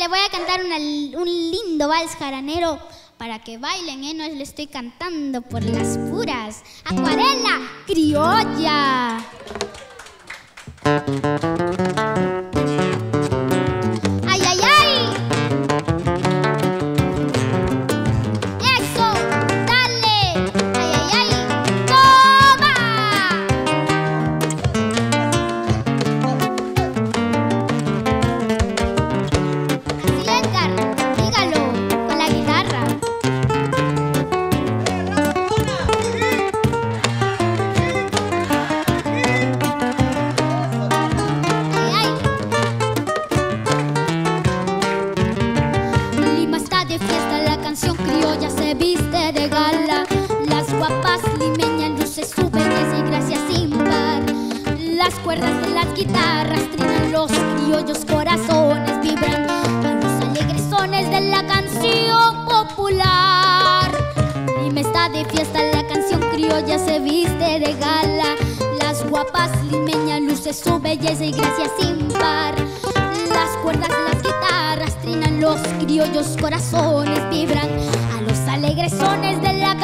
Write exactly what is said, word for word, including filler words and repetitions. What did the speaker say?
le voy a cantar una, un lindo vals jaranero para que bailen, ¿eh? No le estoy cantando por las puras. Acuarela criolla. ¡Ay, ay, ay! ¡Eso! ¡Dale! ¡Ay, ay, ay! ¡Toma! Así, Edgar, dígalo con la guitarra. Criolla se viste de gala, las guapas limeñas luces su belleza y gracia sin par. Las cuerdas de las guitarras trinan, los criollos corazones vibran a los alegres sones de la canción popular. Lima está de fiesta, la canción criolla se viste de gala, las guapas limeñas luces su belleza y gracia sin par. Las cuerdas de las guitarras trinan, los criollos corazones vibran a los alegres sones de la